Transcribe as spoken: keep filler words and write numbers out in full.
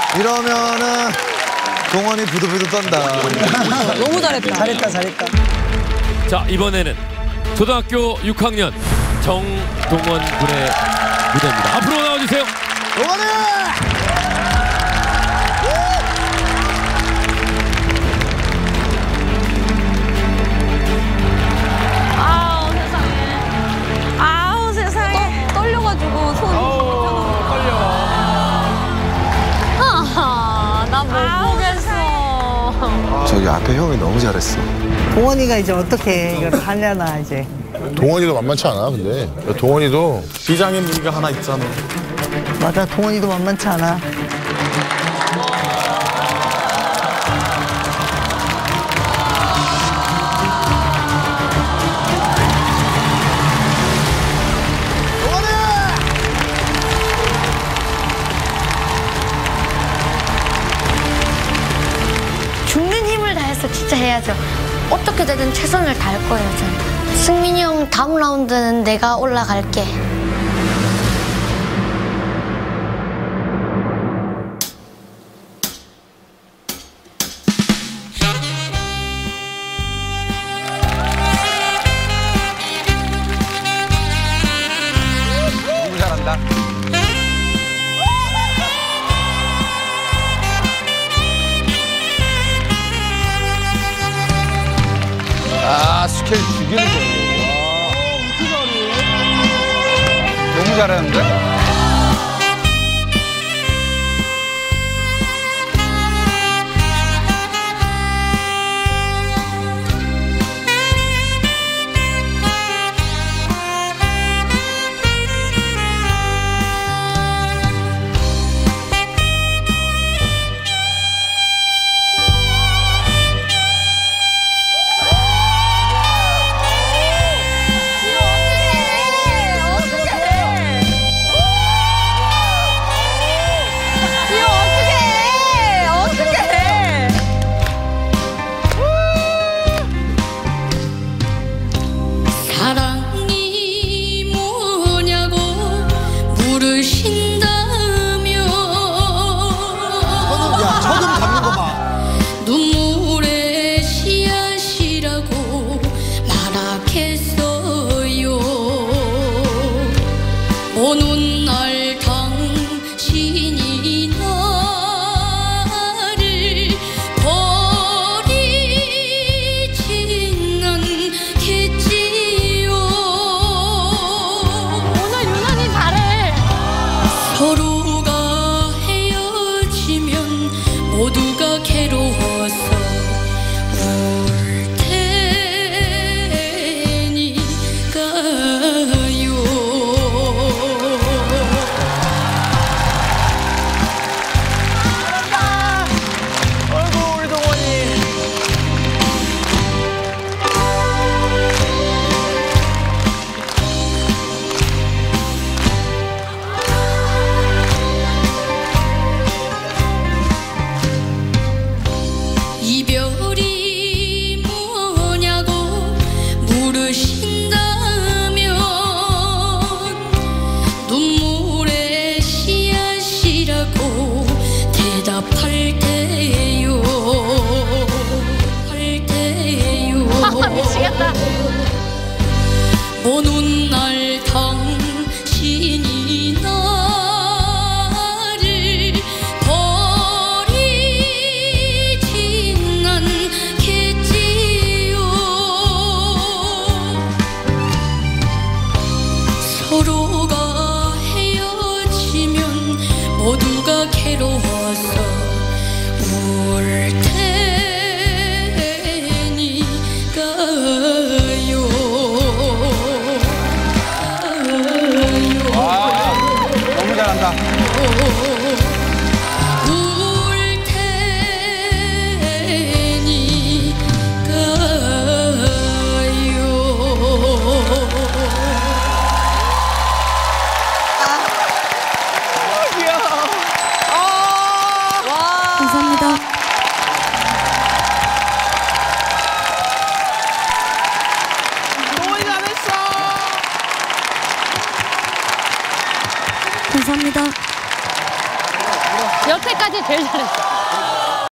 이러면은 동원이 부들부들 떤다. 너무 잘했다. 잘했다, 잘했다. 자, 이번에는 초등학교 육 학년 정동원 군의 무대입니다. 앞으로 나와주세요. 동원이! 아우 세상에. 아우 세상에. 떠, 떨려가지고 손. 어우, 떨려. 아, 나 못 보겠어. 저기 앞에 형이 너무 잘했어. 동원이가 이제 어떻게 이걸 하려나 이제. 동원이도 만만치 않아, 근데. 동원이도 비장의 무기가 하나 있잖아. 맞아, 동원이도 만만치 않아. 죽는 힘을 다해서 진짜 해야죠. 어떻게 되든 최선을 다할 거예요, 저는. 승민이 형 다음 라운드는 내가 올라갈게. 너무 잘한다. 아, 스케일 죽이는 거예요. 너무 잘하는데? 사랑이 뭐냐고 물으신다면 야, 저금 잡는 거 봐. 눈물의 씨앗이라고 말하겠어요. 오는 날 당신이 나를 버리진 않겠지요. 오늘 유난히 잘해. 서로가 헤어지면 모두가 괴로워서 울 테니까요. 아이고, 우리 동원이. 이별이 뭐냐고 물으신다면 눈물의 씨앗이라고 대답할게요. 할게요. 미치겠다. 오는 날 당신이 나를 버리진 않겠지요. 서로가 헤어지면 모두가 괴로워서 울 테니까요. 너무 잘한다. 울 테니까요. 와. 감사합니다. 여태까지 제일 잘했어.